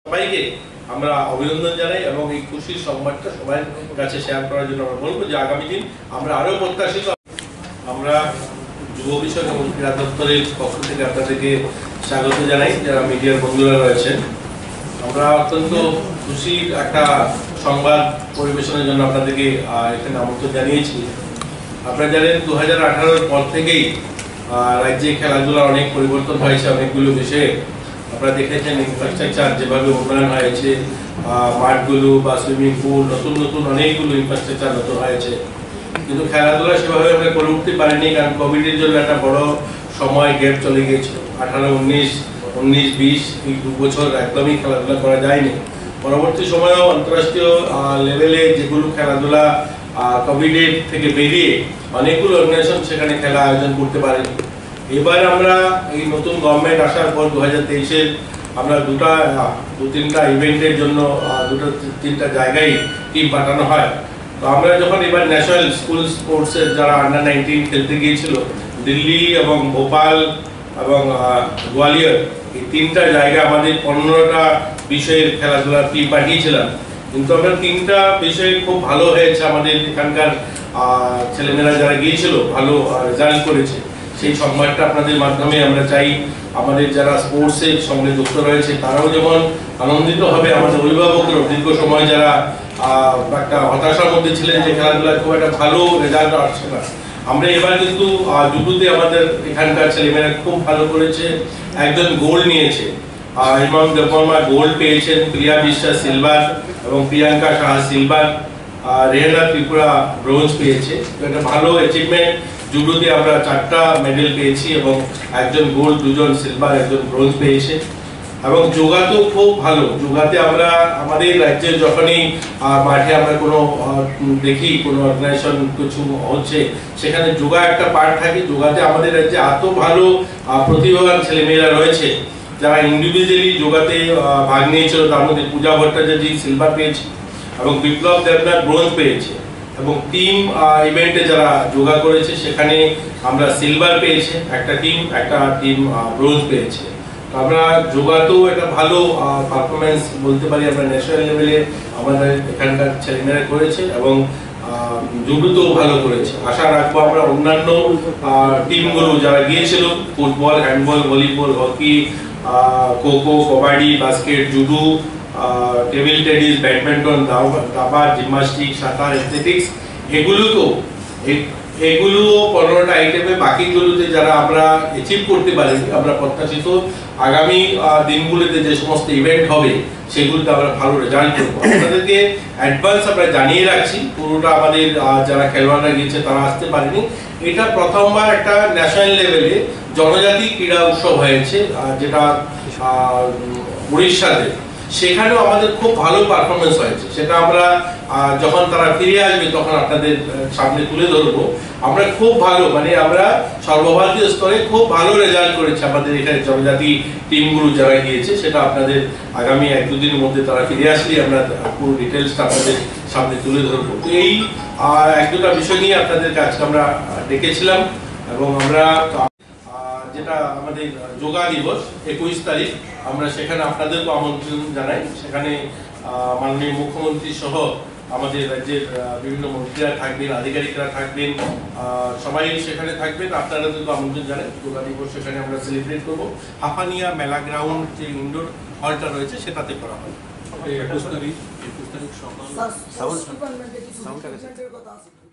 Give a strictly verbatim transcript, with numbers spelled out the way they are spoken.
সবাইকে আমরা অভিনন্দন জানাই এবং এই খুশির সংবাদটা সবার কাছে শেয়ার করার জন্য আমরা বলবো যে আগামী দিন আমরা আরো প্রত্যাশিত। আমরা যুব বিষয়ক এবং ক্রীড়া দপ্তরের পক্ষ থেকে আপনাদেরকে স্বাগত জানাই, যারা মিডিয়ার বন্ধুরা রয়েছেন। আমরা অত্যন্ত খুশির একটা সংবাদ পরিবেশনের জন্য আপনাদেরকে এখানে আমন্ত্রণ জানিয়েছি। আপনারা জানেন দু হাজার আঠারোর পর থেকেই রাজ্যে খেলাধুলার অনেক পরিবর্তন হয়েছে অনেকগুলো বিষয়ে। আপনারা দেখেছেন ইনফ্রাস্ট্রাকচার যেভাবে উন্নয়ন হয়েছে, মাঠগুলো বা সুইমিং পুল, নতুন নতুন অনেকগুলো ইনফ্রাস্ট্রাকচার নতুন হয়েছে, কিন্তু খেলাধুলা সেভাবে আমরা করে উঠতে পারিনি, কারণ কোভিডের জন্য একটা বড় সময় গ্যাপ চলে গিয়েছিল। আঠারো উনিশ উনিশ বিশ এই দু বছর একদমই খেলাধুলা করা যায়নি। পরবর্তী সময়েও আন্তঃরাষ্ট্রীয় লেভেলে যেগুলো খেলাধুলা কোভিডের থেকে বেরিয়ে অনেকগুলো অর্গানাইজেশন সেখানে খেলা আয়োজন করতে পারেনি। এবার আমরা এই নতুন গভর্নমেন্ট আসার পর দু হাজার তেইশের আমরা দুটা দু তিনটা ইভেন্টের জন্য দুটো তিনটা জায়গায় টিম পাঠানো হয়। তো আমরা যখন এবার ন্যাশনাল স্কুল স্পোর্টসের যারা আন্ডার নাইনটিন খেলতে গিয়েছিল দিল্লি এবং ভোপাল এবং গোয়ালিয়র, এই তিনটা জায়গায় আমাদের পনেরোটা বিষয়ের খেলাধুলার টিম পাঠিয়েছিলাম, কিন্তু আমরা তিনটা বিষয়ে খুব ভালো হয়েছে। আমাদের এখানকার ছেলেমেয়েরা যারা গিয়েছিল ভালো রেজাল্ট করেছে। সেই সংবাদটা আপনাদের মাধ্যমে আমরা চাই আমাদের যারা স্পোর্টসের সঙ্গে যুক্ত রয়েছে তারাও যেমন আনন্দিত হবে, আমাদের অভিভাবকরাও দীর্ঘ সময় যারা একটা হতাশার মধ্যে ছিলেন যে খেলাধুলায় খুব একটা ভালো রেজাল্ট আসছে না। আমরা এবার কিন্তু জুডোতে আমাদের এখানকার ছেলেমেয়েরা খুব ভালো করেছে, একজন গোল্ড নিয়েছে, ইমাম দেববর্মা গোল্ড পেয়েছেন, প্রিয়া বিশ্বাস সিলভার এবং প্রিয়াঙ্কা সাহা সিলভার, রেহানা ত্রিপুরা ব্রোঞ্জ পেয়েছে। একটা ভালো অ্যাচিভমেন্ট। জুডোতে আমরা চারটা মেডেল পেয়েছি এবং একজন গোল্ড, দুজন সিলভার, একজন ব্রোঞ্জ পেয়েছে। এবং যোগাতেও খুব ভালো। যোগাতে আমরা আমাদের রাজ্যে যখনই মাঠে আমরা কোনো দেখি কোনো অর্গানাইজেশন কিছু হচ্ছে, সেখানে যোগা একটা পার্ট থাকে। যোগাতে আমাদের রাজ্যে এত ভালো প্রতিভাবান ছেলেমেয়েরা রয়েছে যারা ইন্ডিভিজুয়ালি যোগাতে ভাগ নিয়েছিল। তার মধ্যে পূজা ভট্টাচার্য সিলভার পেয়েছে এবং বিপ্লব দেবনাথ ব্রোঞ্জ পেয়েছে। এবং টিম ইভেন্টে যারা যোগা করেছে সেখানে আমরা সিলভার পেয়েছে একটা টিম, একটা টিম ব্রোঞ্জ পেয়েছে। আমরা যোগাতেও একটা ভালো পারফরমেন্স বলতে পারি আমরা ন্যাশনাল লেভেলে আমাদের এখানকার ছেলেমেয়েরা করেছে এবং জুডোতেও ভালো করেছে। আশা রাখবো আমরা অন্যান্য টিমগুলো যারা গিয়েছিল football, handball, volleyball, hockey, kho kho, kabaddi, basket, judo, table tennis, badminton, দাবা, জিমনাস্টিক, সাঁতার, অ্যাথলেটিক্স, এগুলো তো এগুলো পনেরোটা আইটেমে বাকিগুলোতে যারা আমরা অ্যাচিভ করতে পারি, আমরা প্রত্যাশিত আগামী দিনগুলোতে যে সমস্ত ইভেন্ট হবে সেগুলোতে আমরা ভালো রেজাল্ট করবো। আপনাদেরকে অ্যাডভান্স আমরা জানিয়ে রাখছি, পুরোটা আমাদের যারা খেলোয়াড়রা গিয়েছে তারা আসতে পারেনি। এটা প্রথমবার একটা ন্যাশনাল লেভেলে জনজাতি ক্রীড়া উৎসব হয়েছে যেটা উড়িষ্যাতে, সেখানেও আমাদের খুব ভালো পারফরমেন্স হয়েছে। সেটা আমরা যখন তারা ফিরে আসবে তখন আপনাদের সামনে তুলে ধরবো। আমরা খুব ভালো মানে আমরা সর্বভারতীয় স্তরে খুব ভালো রেজাল্ট করেছি আমাদের এখানে জনজাতি টিমগুলো যারা গিয়েছে। সেটা আপনাদের আগামী এক দুদিনের মধ্যে তারা ফিরে আসলে আমরা পুরো ডিটেলসটা আপনাদের সামনে তুলে ধরবো। তো এই এক দুটা বিষয় নিয়ে আপনাদের কাছে আমরা ডেকেছিলাম এবং আমরা যেটা আমাদের যোগা দিবস একুশ তারিখ আমরা সেখানে আপনাদেরকে আমন্ত্রণ জানাই। সেখানে মাননীয় মুখ্যমন্ত্রী সহ আমাদের রাজ্যের বিভিন্ন মন্ত্রীরা থাকবেন, আধিকারিকরা থাকবেন, সবাই সেখানে থাকবেন। আপনাদেরকে আমন্ত্রণ জানাই। যোগা দিবস সেখানে আমরা সেলিব্রেট করবো। হাফানিয়া মেলা গ্রাউন্ড যে ইনডোর হলটা রয়েছে সেটাতে করা হয়। একুশ তারিখ একুশ তারিখ সকাল